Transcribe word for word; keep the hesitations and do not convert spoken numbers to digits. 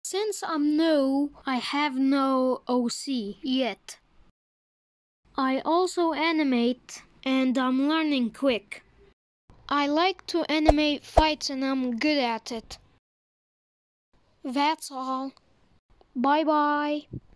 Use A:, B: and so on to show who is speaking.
A: Since I'm new, I have no O C yet. I also animate and I'm learning quick. I like to animate fights and I'm good at it. That's all. Bye bye.